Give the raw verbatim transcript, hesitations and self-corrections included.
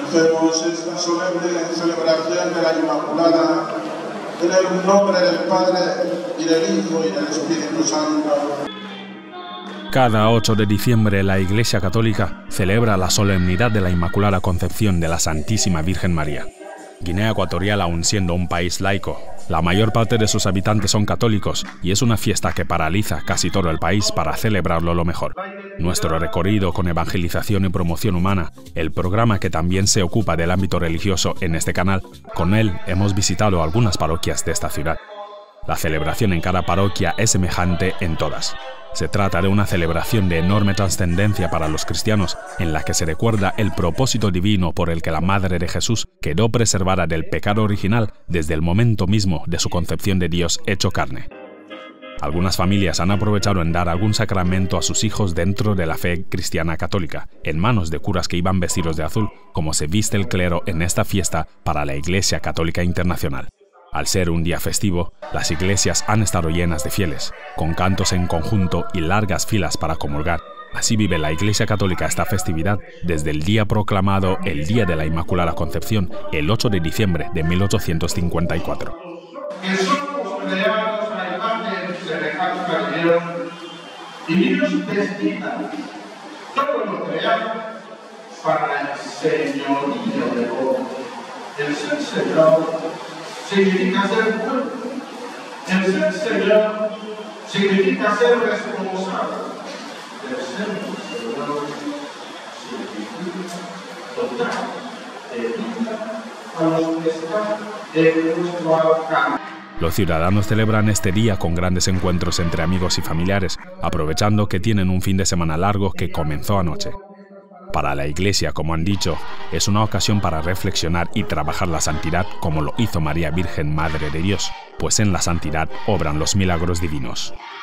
Comencemos esta solemne celebración de la Inmaculada en el nombre del Padre, y del Hijo, y del Espíritu Santo. Cada ocho de diciembre la Iglesia Católica celebra la solemnidad de la Inmaculada Concepción de la Santísima Virgen María. Guinea Ecuatorial, aun siendo un país laico, la mayor parte de sus habitantes son católicos y es una fiesta que paraliza casi todo el país para celebrarlo lo mejor. Nuestro recorrido con evangelización y promoción humana, el programa que también se ocupa del ámbito religioso en este canal, con él hemos visitado algunas parroquias de esta ciudad. La celebración en cada parroquia es semejante en todas. Se trata de una celebración de enorme trascendencia para los cristianos, en la que se recuerda el propósito divino por el que la Madre de Jesús quedó preservada del pecado original desde el momento mismo de su concepción de Dios hecho carne. Algunas familias han aprovechado en dar algún sacramento a sus hijos dentro de la fe cristiana católica, en manos de curas que iban vestidos de azul, como se viste el clero en esta fiesta para la Iglesia Católica Internacional. Al ser un día festivo, las iglesias han estado llenas de fieles, con cantos en conjunto y largas filas para comulgar. Así vive la Iglesia Católica esta festividad desde el día proclamado el Día de la Inmaculada Concepción, el ocho de diciembre de mil ochocientos cincuenta y cuatro. Que somos creados a la imagen y semejanza de Dios, y Dios destina todo lo creado para el señorío de Dios. El ser Señor significa ser bueno. El ser Señor significa ser responsable. El ser Señor significa dotar de vida a los que están en nuestro alcance. Los ciudadanos celebran este día con grandes encuentros entre amigos y familiares, aprovechando que tienen un fin de semana largo que comenzó anoche. Para la Iglesia, como han dicho, es una ocasión para reflexionar y trabajar la santidad como lo hizo María Virgen, Madre de Dios, pues en la santidad obran los milagros divinos.